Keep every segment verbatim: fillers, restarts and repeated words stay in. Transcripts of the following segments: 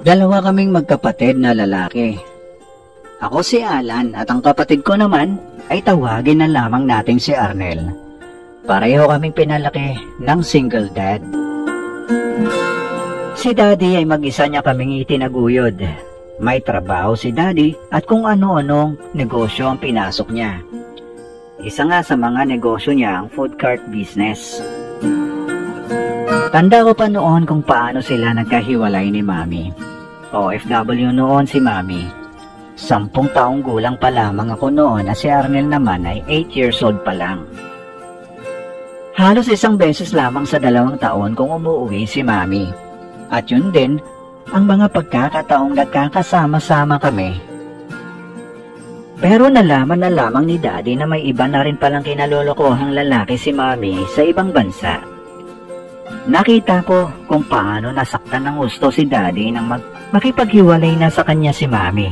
Dalawa kaming magkapatid na lalaki. Ako si Alan at ang kapatid ko naman ay tawagin na lamang nating si Arnel. Pareho kaming pinalaki ng single dad. Si Daddy ay mag-isa niya kaming itinaguyod. May trabaho si Daddy at kung ano-anong negosyo ang pinasok niya. Isa nga sa mga negosyo niya ang food cart business. Tanda ko pa noon kung paano sila nagkahiwalay ni Mami. O F W noon si Mami. Sampung taong gulang pa lamang ako noon at si Arnel naman ay eight years old pa lang. Halos isang beses lamang sa dalawang taon kung umuwi si Mami. At yun din ang mga pagkakataong nagkakasama-sama kami. Pero nalaman na lamang ni Daddy na may iba na rin palang kinalolokohang lalaki si Mami sa ibang bansa. Nakita ko kung paano nasaktan ng gusto si Daddy nang mag makipaghiwalay na sa kanya si Mami.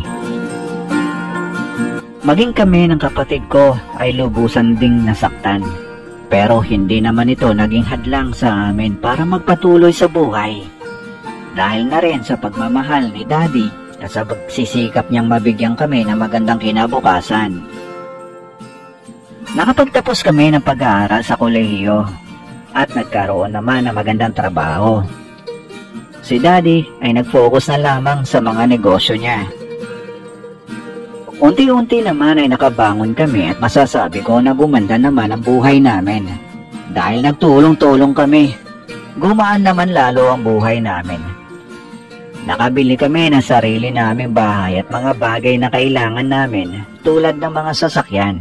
Maging kami ng kapatid ko ay lubusan ding nasaktan. Pero hindi naman ito naging hadlang sa amin para magpatuloy sa buhay. Dahil na rin sa pagmamahal ni Daddy at sa pagsisikap niyang mabigyan kami ng magandang kinabukasan. Nakapagtapos kami ng pag-aaral sa kolehiyo at nagkaroon naman ng magandang trabaho. Si Daddy ay nag-focus na lamang sa mga negosyo niya. Unti-unti naman ay nakabangon kami at masasabi ko na gumanda naman ang buhay namin. Dahil nagtulong-tulong kami, gumaan naman lalo ang buhay namin. Nakabili kami ng sarili naming bahay at mga bagay na kailangan namin tulad ng mga sasakyan.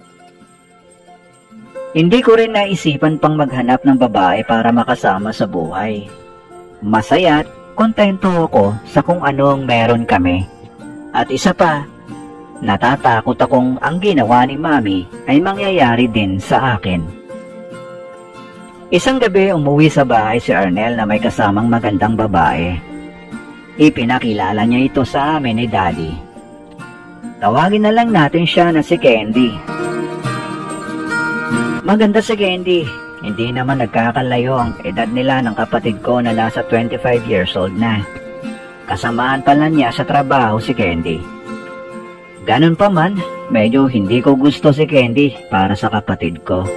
Hindi ko rin naisipan pang maghanap ng babae para makasama sa buhay. Masaya at kontento ako sa kung ano ang meron kami. At isa pa, natatakot akong ang ginawa ni Mami ay mangyayari din sa akin. Isang gabi umuwi sa bahay si Arnel na may kasamang magandang babae. Ipinakilala niya ito sa amin ni Daddy. Tawagin na lang natin siya na si Candy. Maganda si Candy. Hindi naman nagkakalayo ang edad nila ng kapatid ko na nasa twenty-five years old na. Kasamaan pala niya sa trabaho si Candy. Ganun pa man, medyo hindi ko gusto si Candy para sa kapatid ko.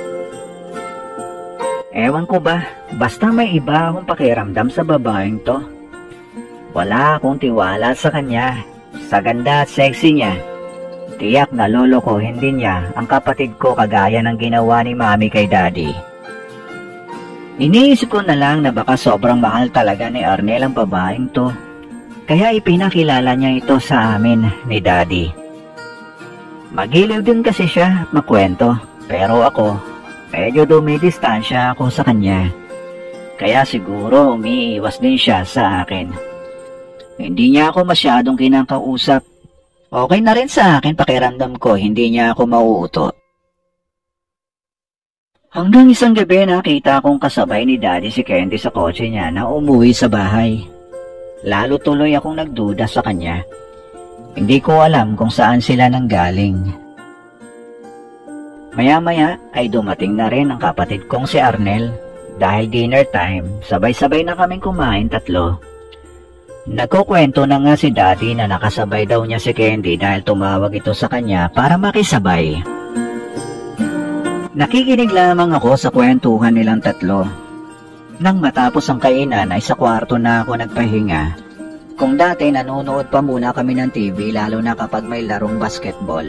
Ewan ko ba, basta may iba akong pakiramdam sa babaeng to. Wala akong tiwala sa kanya, sa ganda at sexy niya. Tiyak na lolokohin din niya ang kapatid ko kagaya ng ginawa ni Mami kay Daddy. Iniisip ko na lang na baka sobrang mahal talaga ni Arnel ang babaeng to. Kaya ipinakilala niya ito sa amin ni Daddy. Magiliw din kasi siya at makwento, pero ako, medyo dumidistansya ako sa kanya. Kaya siguro umiiwas din siya sa akin. Hindi niya ako masyadong kinakausap. Okay na rin sa akin pakiramdam ko, hindi niya ako mauuto. Hanggang isang gabi nakita akong kasabay ni Daddy si Candy sa kotse niya na umuwi sa bahay. Lalo tuloy akong nagduda sa kanya. Hindi ko alam kung saan sila nanggaling. Maya-maya ay dumating na rin ang kapatid kong si Arnel. Dahil dinner time, sabay-sabay na kaming kumain tatlo. Nagkukwento na nga si Daddy na nakasabay daw niya si Candy dahil tumawag ito sa kanya para makisabay. Nakikinig lamang ako sa kwentuhan nilang tatlo. Nang matapos ang kainan ay sa kwarto na ako nagpahinga. Kung dati nanonood pa muna kami ng T V lalo na kapag may larong basketball.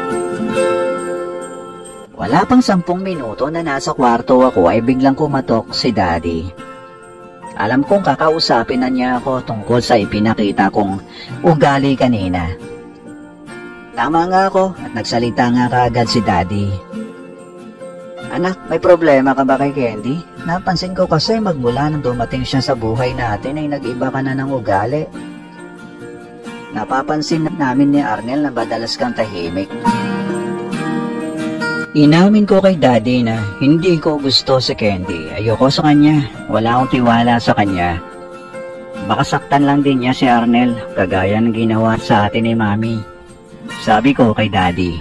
Wala pang sampung minuto na nasa kwarto ako ay biglang kumatok si Daddy. Alam kong kakausapin na niya ako tungkol sa ipinakita kong ugali kanina. Tama nga ako at nagsalita nga kaagad si Daddy. Anak, may problema ka ba kay Candy? Napansin ko kasi magmula nang dumating siya sa buhay natin ay nag-iba ka na ng ugali. Napapansin namin ni Arnel na madalas kang tahimik. Inamin ko kay Daddy na hindi ko gusto si Candy. Ayoko sa kanya. Wala akong tiwala sa kanya. Baka saktan lang din niya si Arnel, kagaya ng ginawa sa atin ni Mami. Sabi ko kay Daddy.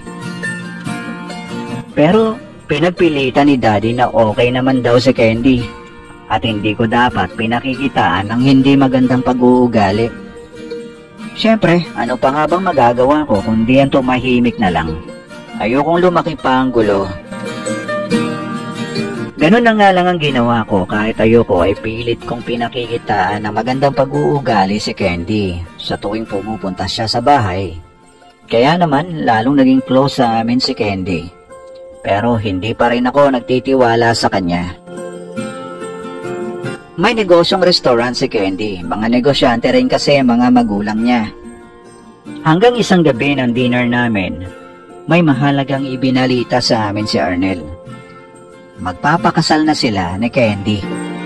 Pero pinagpilitan ni Daddy na okay naman daw si Candy. At hindi ko dapat pinakikitaan ng hindi magandang pag-uugali. Siyempre, ano pa nga bang magagawa ko kundi ang tumahimik na lang. Ayokong lumaki pa ang gulo. Ganun na nga lang ang ginawa ko kahit ayoko ay pilit kong pinakikitaan na magandang pag-uugali si Candy sa tuwing pumupunta siya sa bahay. Kaya naman lalong naging close sa amin si Candy. Pero hindi pa rin ako nagtitiwala sa kanya. May negosyong restaurant si Candy, mga negosyante rin kasi mga magulang niya. Hanggang isang gabi ng dinner namin, may mahalagang ibinalita sa amin si Arnel. Magpapakasal na sila ni Candy.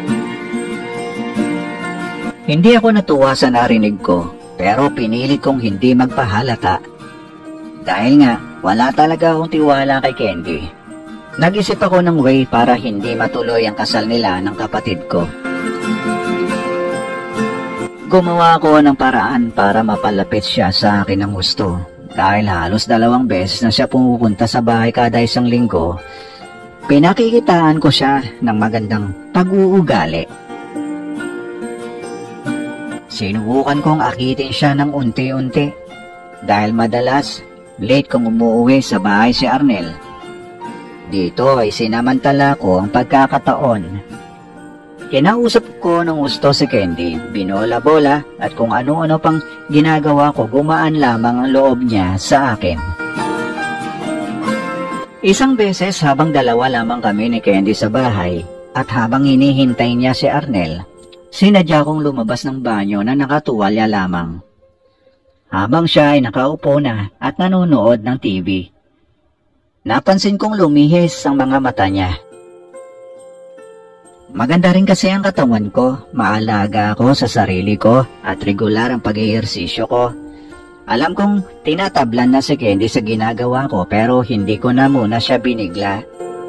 Hindi ako natuwa sa narinig ko, pero pinilit kong hindi magpahalata. Dahil nga, wala talaga akong tiwala kay Candy. Nag-isip ako ng way para hindi matuloy ang kasal nila ng kapatid ko. Gumawa ako ng paraan para mapalapit siya sa akin ng gusto. Dahil halos dalawang beses na siya pumupunta sa bahay kada isang linggo, pinakikitaan ko siya ng magandang pag-uugali. Sinubukan kong akitin siya ng unti-unti dahil madalas late kong umuwi sa bahay si Arnel. Dito ay sinamantala ko ang pagkakataon. Kinausap ko ng gusto si Candy, binola-bola at kung ano-ano pang ginagawa ko, gumaan lamang ang loob niya sa akin. Isang beses habang dalawa lamang kami ni Candy sa bahay at habang hinihintay niya si Arnel, sinadya kong lumabas ng banyo na nakatuwalya lamang. Habang siya ay nakaupo na at nanonood ng T V, napansin kong lumihis ang mga mata niya. Maganda rin kasi ang katawan ko, maalaga ako sa sarili ko at regular ang pag-ehersisyo ko. Alam kong tinatablan na si Candy sa ginagawa ko pero hindi ko na muna siya binigla.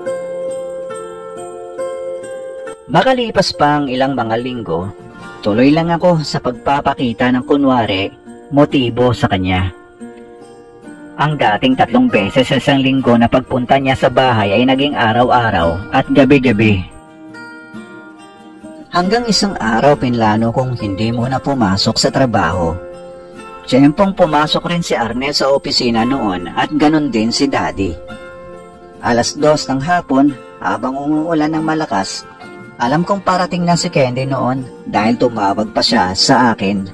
Makalipas pa ang ilang mga linggo, tuloy lang ako sa pagpapakita ng kunwari, motibo sa kanya. Ang dating tatlong beses sa isang linggo na pagpunta niya sa bahay ay naging araw-araw at gabi-gabi. Hanggang isang araw pinlano kong hindi muna pumasok sa trabaho. Tiyempong pumasok rin si Arnel sa opisina noon at ganon din si Daddy. Alas dos ng hapon, habang umuulan ng malakas, alam kong parating na si Candy noon dahil tumawag pa siya sa akin.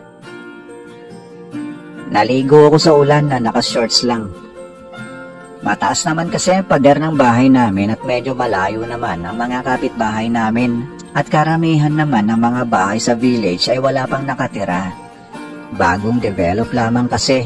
Naligo ako sa ulan na naka-shorts lang. Mataas naman kasi ang pader ng bahay namin at medyo malayo naman ang mga kapitbahay namin. At karamihan naman ng mga bahay sa village ay wala pang nakatira. Bagong develop lamang kasi.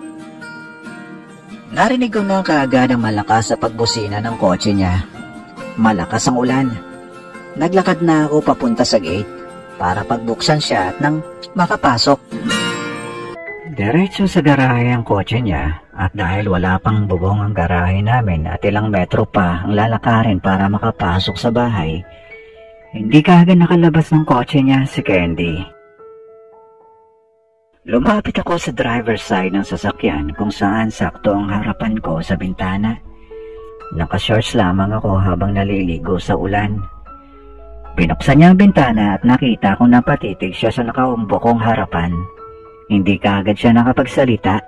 Narinig ko na kaagad ang malakas sa pagbusina ng kotse niya. Malakas ang ulan. Naglakad na ako papunta sa gate para pagbuksan siya at nang makapasok. Diretso sa garahe ang kotse niya at dahil wala pang bubong ang garahe namin at ilang metro pa ang lalakarin para makapasok sa bahay, hindi kaagad nakalabas ng kotse niya si Candy. Lumapit ako sa driver's side ng sasakyan kung saan sakto ang harapan ko sa bintana. Nakashorts lamang ako habang naliligo sa ulan. Binuksan niya ang bintana at nakita kong napatitig siya sa nakaumbo kong harapan. Hindi kaagad siya nakapagsalita.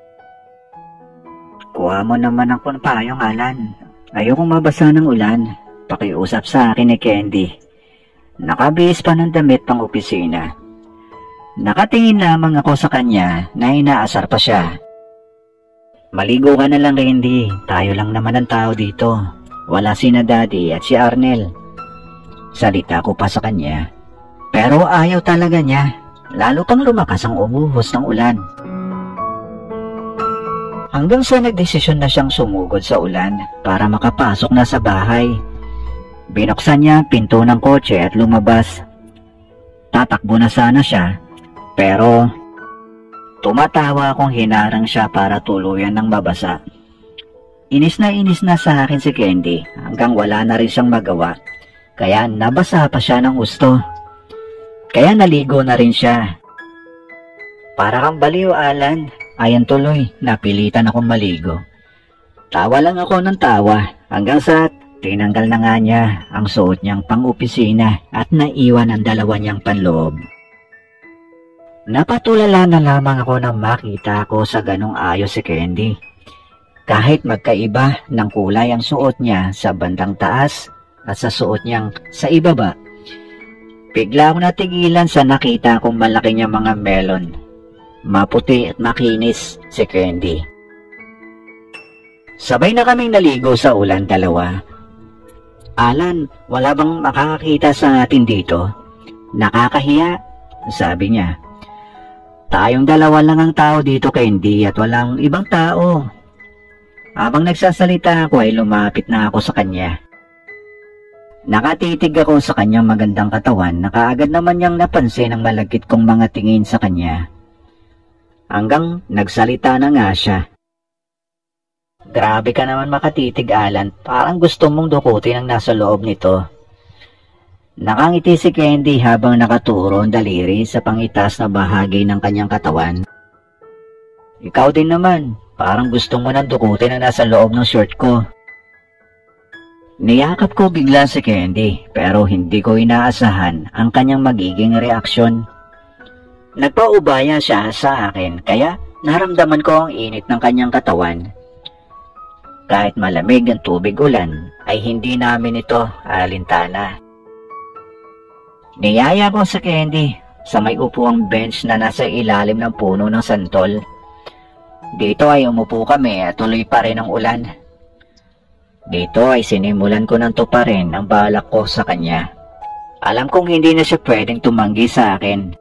Kuha mo naman ang payong, Alan. Ayokong mabasa ng ulan. Pakiusap sa akin ni Candy. Nakabihis pa ng damit pang opisina. Nakatingin lamang ako sa kanya na inaasar pa siya. Maligo ka na lang, Candy. Tayo lang naman ang tao dito. Wala sina Daddy at si Arnel. Salita ko pa sa kanya. Pero ayaw talaga niya. Lalo pang lumakas ang umuhos ng ulan. Hanggang sa nagdesisyon na siyang sumugod sa ulan para makapasok na sa bahay. Binuksan niya ang pinto ng kotse at lumabas. Tatakbo na sana siya, pero tumatawa akong hinarang siya para tuluyan ng mabasa. Inis na inis na sa akin si Candy hanggang wala na rin siyang magawa, kaya nabasa pa siya ng gusto. Kaya naligo na rin siya. Para kang baliw, Alan. Ayan tuloy, napilitan akong maligo. Tawa lang ako ng tawa hanggang sa tinanggal na nga niya ang suot niyang pang-opisina at naiwan ang dalawa niyang panloob. Napatulala na lamang ako nang makita ko sa ganong ayos si Candy. Kahit magkaiba ng kulay ang suot niya sa bandang taas at sa suot niyang sa ibaba, bigla ako natigilan sa nakita kong malaki niya mga melon. Maputi at makinis si Candy. Sabay na kaming naligo sa ulan dalawa. Alan, wala bang makakakita sa atin dito? Nakakahiya, sabi niya. Tayong dalawa lang ang tao dito, Candy, at walang ibang tao. Habang nagsasalita ako ay lumapit na ako sa kanya. Nakatitig ako sa kanyang magandang katawan na kaagad naman niyang napansin ang malagkit kong mga tingin sa kanya. Hanggang nagsalita na nga siya. Grabe ka naman makatitig, Alan. Parang gusto mong dukutin ang nasa loob nito. Nakangiti si Candy habang nakaturo ang daliri sa pangitas na bahagi ng kanyang katawan. Ikaw din naman. Parang gusto mo nang dukutin ang nasa loob ng short ko. Niyakap ko bigla si Candy pero hindi ko inaasahan ang kanyang magiging reaksyon. Nagpaubaya siya sa akin kaya naramdaman ko ang init ng kanyang katawan. Kahit malamig ang tubig ulan ay hindi namin ito alintana. Niyaya ko sa Candy sa may upuang bench na nasa ilalim ng puno ng santol. Dito ay umupo kami at tuloy pa rin ang ulan. Dito ay sinimulan ko ng tuparin ang balak ko sa kanya. Alam kong hindi na siya pwedeng tumanggi sa akin.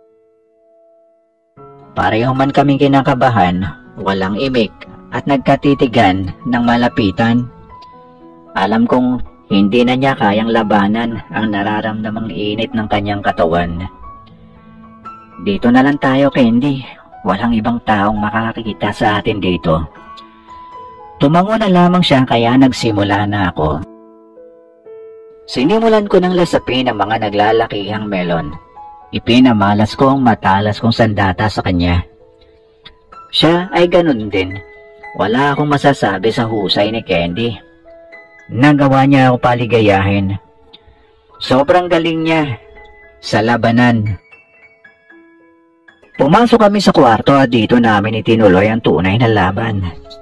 Pareho man kaming kinakabahan, walang imik at nagkatitigan ng malapitan. Alam kong hindi na niya kayang labanan ang nararamdamang init ng kanyang katawan. Dito na lang tayo, Candy. Walang ibang taong makakakita sa atin dito. Tumango na lamang siya kaya nagsimula na ako. Sinimulan ko ng lasapin ang mga naglalakihang melon. Ipinamalas ko ang matalas kong sandata sa kanya. Siya ay ganun din. Wala akong masasabi sa husay ni Candy. Nagawa niya ako paligayahin. Sobrang galing niya sa labanan. Pumasok kami sa kwarto at dito namin itinuloy ang tunay na laban.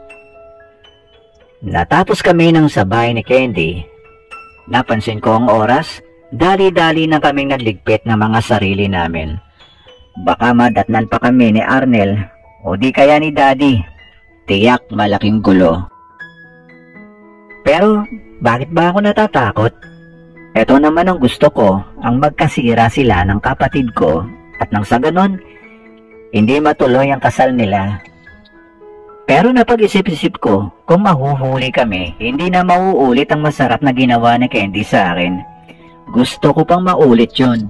Natapos kami ng sabay ni Candy. Napansin ko ang oras, dali-dali na kaming nagligpit ng mga sarili namin. Baka madatnan pa kami ni Arnel o di kaya ni Daddy. Tiyak malaking gulo. Pero bakit ba ako natatakot? Ito naman ang gusto ko, ang magkasira sila ng kapatid ko at nang sa ganon, hindi matuloy ang kasal nila. Pero napag-isip-isip ko, kung mahuhuli kami, hindi na mauulit ang masarap na ginawa ni Candy sa akin. Gusto ko pang maulit yun.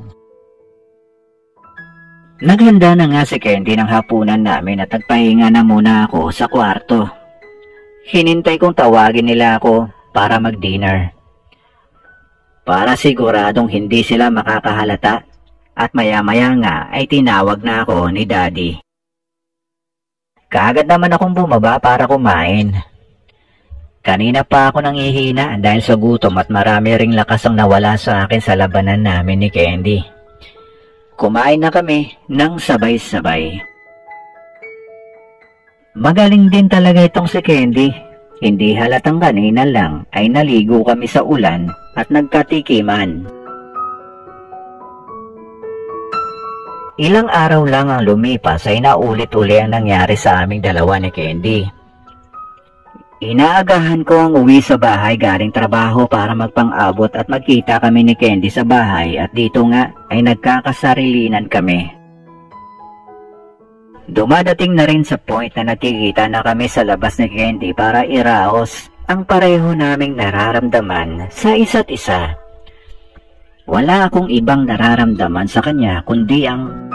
Naghanda na nga si Candy ng hapunan namin at nagpahinga na muna ako sa kwarto. Hinintay kong tawagin nila ako para mag-dinner. Para siguradong hindi sila makakahalata. At maya-maya nga ay tinawag na ako ni Daddy. Kaagad naman akong bumaba para kumain. Kanina pa ako nangihina dahil sa gutom at marami ring lakas ang nawala sa akin sa labanan namin ni Candy. Kumain na kami ng sabay-sabay. Magaling din talaga itong si Candy. Hindi halatang kanina lang ay naligo kami sa ulan at nagkatikiman. Ilang araw lang ang lumipas ay naulit-uli ang nangyari sa aming dalawa ni Candy. Inaagahan ko ang uwi sa bahay galing trabaho para magpang-abot at magkita kami ni Candy sa bahay at dito nga ay nagkakasarilinan kami. Dumadating na rin sa point na nagkikita na kami sa labas ni Candy para iraos ang pareho naming nararamdaman sa isa't isa. Wala akong ibang nararamdaman sa kanya kundi ang...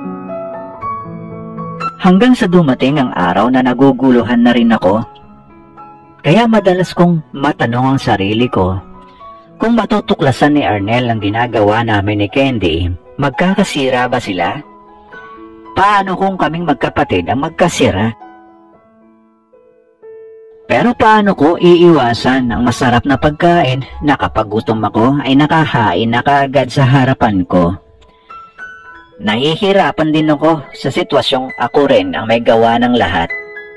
Hanggang sa dumating ang araw na naguguluhan na rin ako. Kaya madalas kong matanong ang sarili ko, kung matutuklasan ni Arnel ang ginagawa namin ni Candy, magkakasira ba sila? Paano kung kaming magkapatid ang magkasira? Pero paano ko iiwasan ang masarap na pagkain na kapag gutom ako ay nakahain na kaagad sa harapan ko? Nahihirapan din ako sa sitwasyong ako rin ang may gawa ng lahat.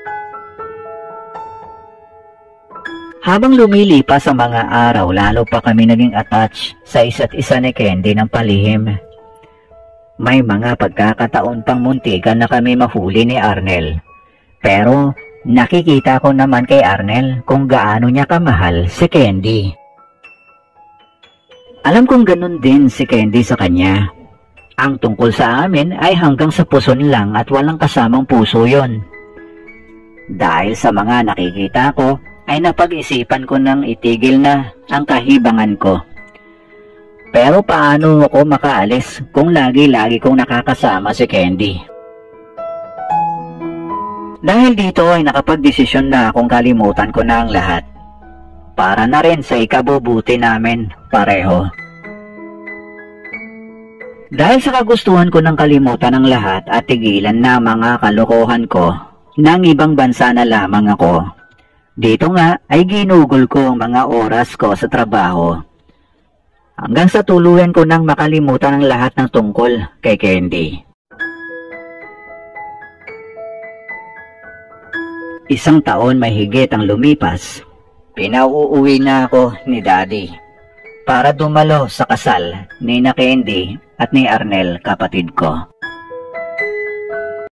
Habang lumilipas ang mga araw, lalo pa kami naging attached sa isa't isa ni Candy ng palihim. May mga pagkakataon pang muntikan na kami mahuli ni Arnel. Pero nakikita ko naman kay Arnel kung gaano niya kamahal si Candy. Alam kong ganun din si Candy sa kanya. Ang tungkol sa amin ay hanggang sa puson lang at walang kasamang puso yon. Dahil sa mga nakikita ko, ay napag-isipan ko nang itigil na ang kahibangan ko. Pero paano ako makaalis kung lagi-lagi kong nakakasama si Candy? Dahil dito ay nakapag-desisyon na akong kalimutan ko na ang lahat. Para na rin sa ikabubuti namin pareho. Dahil sa kagustuhan ko ng kalimutan ang lahat at tigilan na mga kalokohan ko, nang ibang bansa na lamang ako. Dito nga ay ginugol ko ang mga oras ko sa trabaho. Hanggang sa tuluyan ko nang makalimutan ang lahat ng tungkol kay Candy. Isang taon may higit ang lumipas, pinauuwi na ako ni Daddy para dumalo sa kasal ni na Candy at ni Arnel, kapatid ko.